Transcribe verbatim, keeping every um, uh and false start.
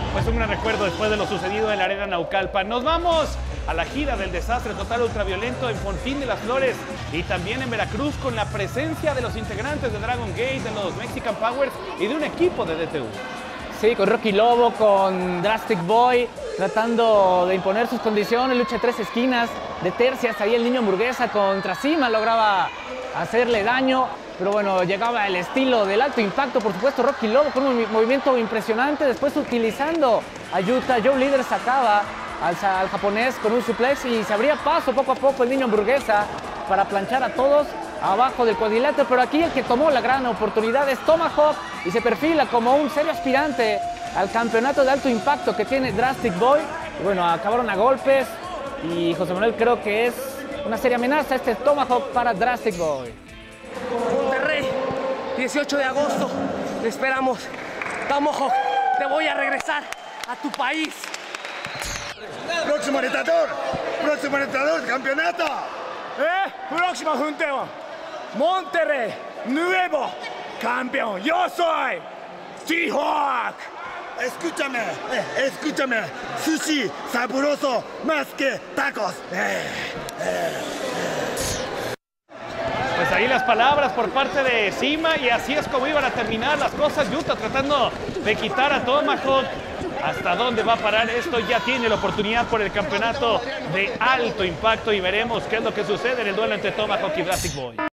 Pues un gran recuerdo después de lo sucedido en la Arena Naucalpan. Nos vamos a la gira del desastre total ultraviolento en Fortín de las Flores y también en Veracruz con la presencia de los integrantes de Dragon Gate, de los Mexican Powers y de un equipo de D T U. Sí, con Rocky Lobo, con Drastic Boy, tratando de imponer sus condiciones, lucha de tres esquinas, de tercias, ahí el Niño Hamburguesa contra Cima lograba hacerle daño, pero bueno, llegaba el estilo del alto impacto, por supuesto Rocky Lobo con un movimiento impresionante, después utilizando a Yuta, Joe Líder sacaba al, al japonés con un suplex y se abría paso poco a poco el Niño Hamburguesa para planchar a todos abajo del cuadrilátero, pero aquí el que tomó la gran oportunidad es Tomahawk y se perfila como un serio aspirante al campeonato de alto impacto que tiene Drastic Boy. Y bueno, acabaron a golpes y José Manuel creo que es una seria amenaza este Tomahawk para Drastic Boy. Monterrey, dieciocho de agosto, te esperamos. Tomahawk, te voy a regresar a tu país. Próximo retador, próximo retador, campeonato. ¿Eh? Próximo junteo. Monterrey, nuevo campeón. Yo soy T-Hawk. Escúchame, eh, escúchame. Sushi sabroso más que tacos. Eh, eh, eh. Pues ahí las palabras por parte de Cima y así es como iban a terminar las cosas. Yuta tratando de quitar a Tomahawk. ¿Hasta dónde va a parar esto? Ya tiene la oportunidad por el campeonato de alto impacto y veremos qué es lo que sucede en el duelo entre Tomahawk y Drastic Boy.